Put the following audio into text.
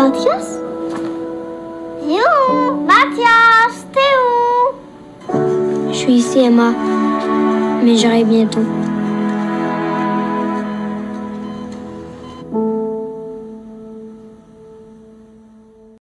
Mathias? Yo, Mathias, t'es où? Je suis ici, Emma. Mais j'arrive bientôt.